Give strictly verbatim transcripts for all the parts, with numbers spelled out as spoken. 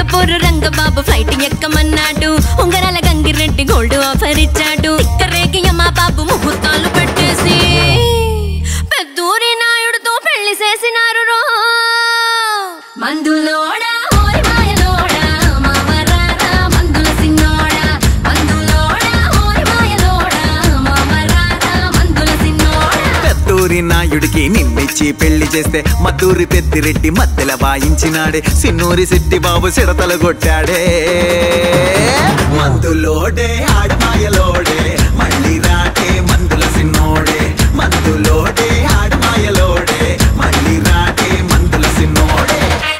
Singapore Rangababu flight ఎక్కమన్నాడు, ఉంగరాల Gangireddy gold offer ఇచ్చాడు. తిక్కరేగి యమా బాబు ముహూర్తాలు పెట్టేసి పెద్దూరి నాయుడుతో పెళ్లి చేసినారు రో. మందులోడా నాయుడికి నిన్నిచ్చి పెళ్లి చేస్తే మద్దూరి పెద్దిరెడ్డి మధ్యల వాయించినాడే, సిన్నూరి సిట్టి బాబు సిడతలు కొట్టాడే. మందులోడే ఆడమాయలోడే మళ్ళీ రాటే మందుల సిన్నోడే, మందులోడే ఆడమాయలోడే మళ్ళీ రాటే మందుల సిన్నోడే.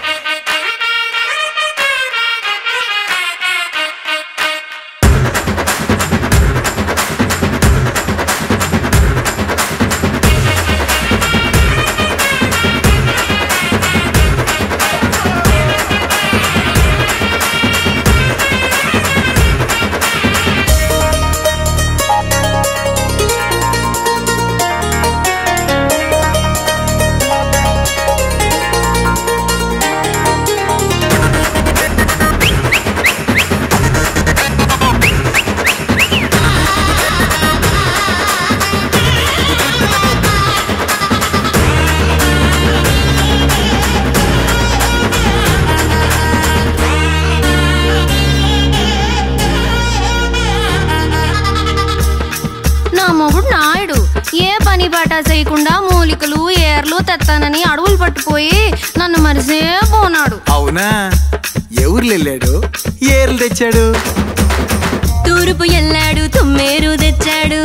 నాయుడు ఏ పని బాట చేయకుండా మూలికలు ఏర్లు తెత్తానని అడవులు పట్టుపోయి నన్ను మరిసే పోనాడు. అవునా, ఎవరు వెళ్ళాడు? ఏర్లు తెచ్చాడు. తూర్పు ఎల్లాడు, తుమ్మేరు తెచ్చాడు.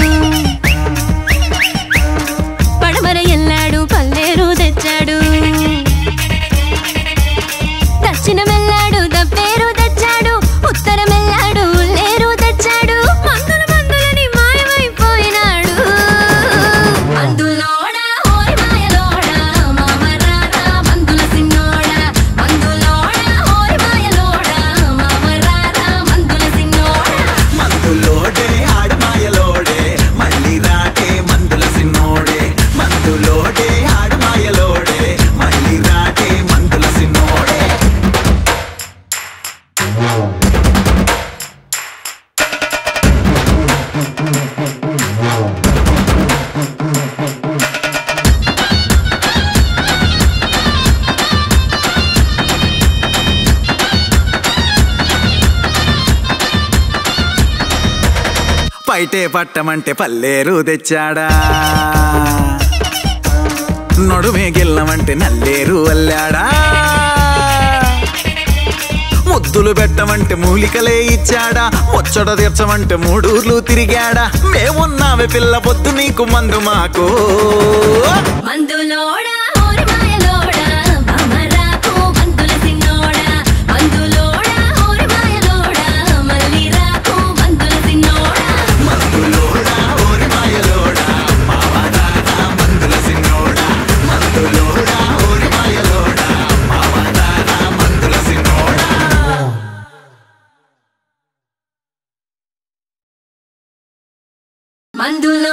పడమర ఎల్లాడు, పల్లేరు తెచ్చాడు. దక్షిణం ఎల్లాడు, దప్పేరు తెచ్చాడు. ఉత్తరం ఎల్లాడు, ఉల్లేరు తెచ్చాడు. మందుల మందులని మాయమైపోయినాడు. మందులోడా ఓయ్ మాయలోడా మామరారా మందుల సిన్నోడా, మందులోడా ఓయ్ మాయలోడా మామరారా మందుల సిన్నోడా. మందులోడే ఆడమాయలోడే మళ్ళీ రాటే మందుల సిన్నోడే, మందులోడే ఆడమాయలోడే మళ్ళీ రాటే మందుల సిన్నోడే. పైటే పట్టమంటే పల్లేరు తెచ్చాడా, నడుమే గిల్లమంటే నల్లేరు అల్లాడా. ముద్దులు పెట్టమంటే మూలికలే ఇచ్చాడా, ముచ్చట తీర్చమంటే మూడూర్లు తిరిగాడా. మేమున్నావే పిల్ల పొద్దు నీకు మందు మాకు. మందులోడా ఓరి మాయలోడా మామరాకు మందుల సిన్నోడా, మందులోడా ఓరి మాయలోడా మళ్ళీ రాకు మందుల సిన్నోడా. మందులోడా ఓరి మాయలోడా మామరారా మందుల సిన్నోడా, మందులోడా ఓరి మాయలోడా మామరారా మందుల సిన్నోడా. మందుల